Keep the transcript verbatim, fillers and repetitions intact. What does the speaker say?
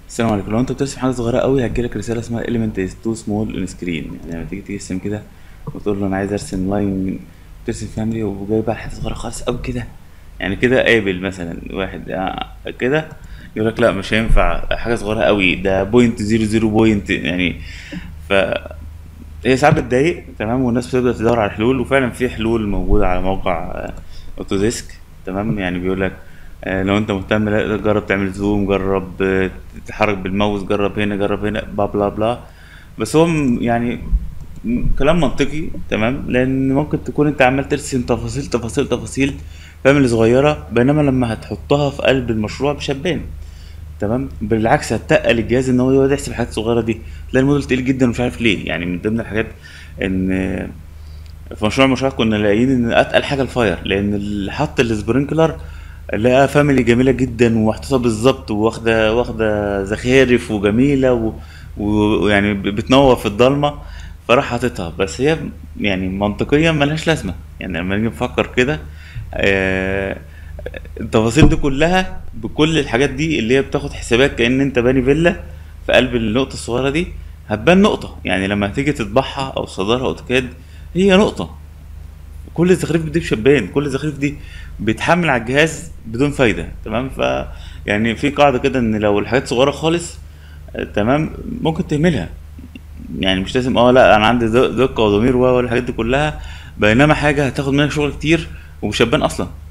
السلام عليكم. لو انت بترسم حاجه صغيره قوي هتجيلك رساله اسمها element is too small on screen. يعني لما تيجي ترسم كده وتقول له انا عايز ارسم لاين، ترسم فاميلي وجاي بقى حته صغيره خالص قوي كده، يعني كده قابل مثلا واحد آه، كده يقول لك لا مش هينفع حاجه صغيره قوي، ده بوينت زيرو زيرو بوينت يعني. ف هي ساعات بتضايق، تمام، والناس بتبدا تدور على حلول، وفعلا في حلول موجوده على موقع اوتوديسك. تمام، يعني بيقول لك آه، لو انت مهتم لا، جرب تعمل زوم، جرب آه، تتحرك بالماوس، جرب هنا جرب هنا بلا بلا بلا. بس هو م- يعني م- كلام منطقي، تمام، لان ممكن تكون انت عمال ترسم تفاصيل تفاصيل تفاصيل فاميلي صغيره، بينما لما هتحطها في قلب المشروع مش هتبان. تمام، بالعكس هتتقل الجهاز ان هو يقعد يحسب الحاجات الصغيره دي، تلاقي الموديل تقيل جدا ومش عارف ليه. يعني من ضمن الحاجات ان في مشروع المشروعات كنا لاقيين ان اتقل حاجه الفاير، لان اللي حط السبرينكلر لقى فاميلي جميله جدا ومحطوطه بالظبط، واخده واخده زخارف وجميله و- و- ويعني ب- بتنور في الضلمه، فراح حاططها. بس هي يعني منطقيا ملهاش لازمه، يعني لما نيجي نفكر كده آه، التفاصيل دي كلها بكل الحاجات دي اللي هي بتاخد حسابات كأن انت باني فيلا في قلب النقطة الصغيرة دي، هتبان نقطة. يعني لما تيجي تطبعها او تصدرها اوتوكاد هي نقطة. كل الزخارف دي مش هتبان، كل الزخارف دي بيتحمل على الجهاز بدون فايدة. تمام، ف يعني في قاعدة كده ان لو الحاجات صغيرة خالص آه، تمام ممكن تهملها. يعني مش لازم اه لا انا عندي دق- دقة وضمير و- والحاجات دي كلها، بينما حاجة هتاخد منك شغل كتير ومش هتبان اصلا.